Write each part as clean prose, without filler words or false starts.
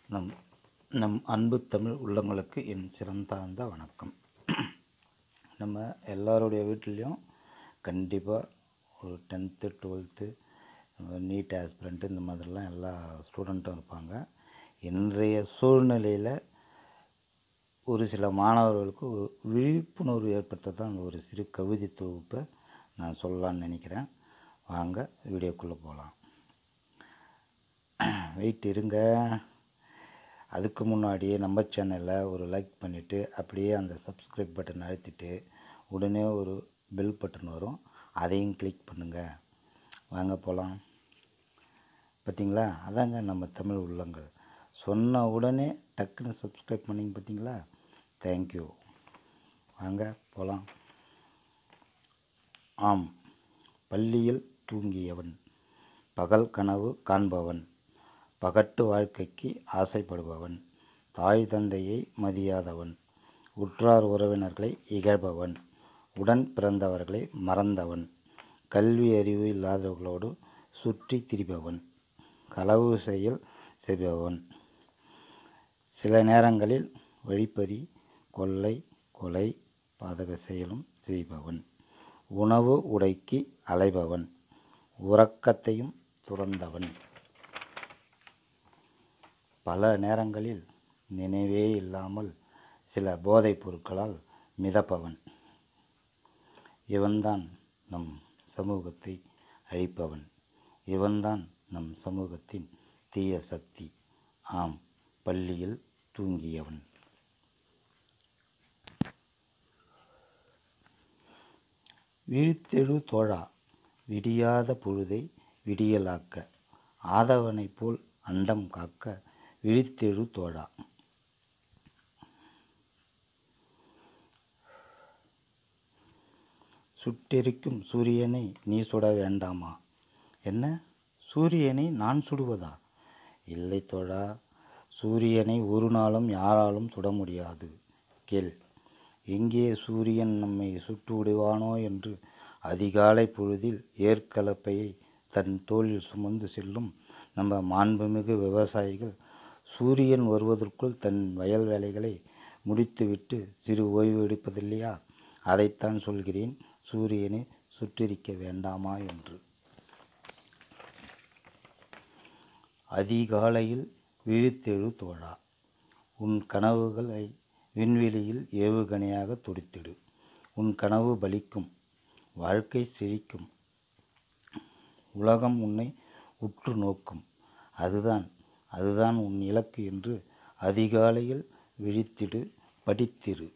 நம் நம் அன்பு தமிழ் உள்ளங்களுக்கு என் சிறந்தாழ்ந்த வணக்கம். நம்ம எல்லாருடைய வீட்லேயும் கண்டிப்பாக ஒரு 10th 12th நீட் ஆஸ்பிரண்ட்டு இந்த மாதிரிலாம் எல்லா ஸ்டூடெண்ட்டும் இருப்பாங்க. இன்றைய சூழ்நிலையில் ஒரு சில மாணவர்களுக்கு விழிப்புணர்வு ஏற்படுத்த அந்த ஒரு சிறு கவிதை தொகுப்பை நான் சொல்லலான்னு நினைக்கிறேன். வாங்க வீடியோக்குள்ளே போகலாம். வெயிட் இருங்க. அதுக்கு முன்னாடியே நம்ம சேனலில் ஒரு லைக் பண்ணிவிட்டு அப்படியே அந்த சப்ஸ்கிரைப் பட்டன் அழுத்திட்டு உடனே ஒரு பெல் பட்டன் வரும், அதையும் கிளிக் பண்ணுங்கள். வாங்க போகலாம். பார்த்தீங்களா, அதாங்க நம்ம தமிழ் உள்ளங்கள். சொன்ன உடனே டக்குன்னு சப்ஸ்கிரைப் பண்ணிங்க பார்த்தீங்களா, தேங்க்யூ. வாங்க போகலாம். ஆம், பள்ளியில் தூங்கியவன், பகல் கனவு காண்பவன், பகட்டு வாழ்க்கைக்கு ஆசைப்படுபவன், தாய் தந்தையை மதியாதவன், உற்றார் உறவினர்களை இகழ்பவன், உடன் பிறந்தவர்களை மறந்தவன், கல்வி அறிவு இல்லாதவர்களோடு சுற்றி திரிபவன், களவு செயல் செய்பவன், சில நேரங்களில் வழிப்பறி, கொள்ளை, கொலை, பாதக செயலும் செய்பவன், உணவு உடைக்கு அலைபவன், உறக்கத்தையும் துறந்தவன், பல நேரங்களில் நினைவே இல்லாமல் சில போதைப் பொருட்களால் மிதப்பவன். இவன்தான் நம் சமூகத்தை அழிப்பவன். இவன்தான் நம் சமூகத்தின் தீய சக்தி. ஆம், பள்ளியில் தூங்கியவன். விழித்தெழு தோழா, விடியாத பொழுதை விடியலாக்க, ஆதவனைப் போல் அண்டம் காக்க விழித்தெழு தோழா. சுட்டெரிக்கும் சூரியனை நீ சுட வேண்டாமா? என்ன, சூரியனை நான் சுடுவதா? இல்லை தோழா, சூரியனை ஒரு நாளும் யாராலும் சுட முடியாது. கேள், எங்கே சூரியன் நம்மை சுட்டு விடுவானோ என்று அதிகாலை பொழுதில் ஏற்கலப்பையை தன் தோளில் சுமந்து செல்லும் நம்ம மாண்புமிகு விவசாயிகள் சூரியன் வருவதற்குள் தன் வயல் வேலைகளை முடித்துவிட்டு சிறு ஓய்வு எடுப்பதில்லையா? அதைத்தான் சொல்கிறேன், சூரியனை சுட்டெரிக்க வேண்டாமா என்று. அதிகாலையில் விழித்தெழு தோழா, உன் கனவுகளை விண்வெளியில் ஏவுகணையாக துடித்திடு. உன் கனவு பலிக்கும், வாழ்க்கை செழிக்கும், உலகம் உன்னை உற்று நோக்கும். அதுதான் உன் இலக்கு என்று அதிகாலையில் விழித்திடு, படித்திரு.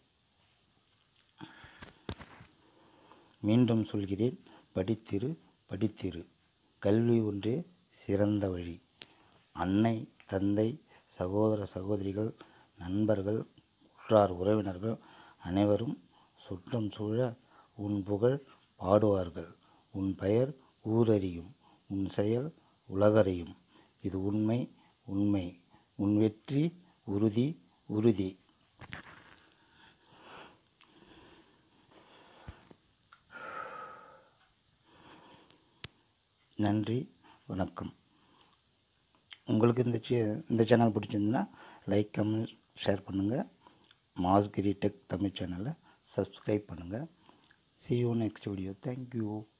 மீண்டும் சொல்கிறேன், படித்திரு, படித்திரு. கல்வி ஒன்றே சிறந்த வழி. அன்னை, தந்தை, சகோதர சகோதரிகள், நண்பர்கள், உற்றார் உறவினர்கள் அனைவரும் சுற்றம் சூழ உன் புகழ் பாடுவார்கள். உன் பெயர் ஊரறியும், உன் செயல் உலகறியும். இது உண்மை, உண்மை. உன் வெற்றி உறுதி, உறுதி. நன்றி, வணக்கம். உங்களுக்கு இந்த சேனல் பிடிச்சிருந்துன்னா லைக், கமெண்ட், ஷேர் பண்ணுங்கள். மாஸ்கிரி டெக் தமிழ் சேனலை சப்ஸ்கிரைப் பண்ணுங்கள். See you next video. Thank you.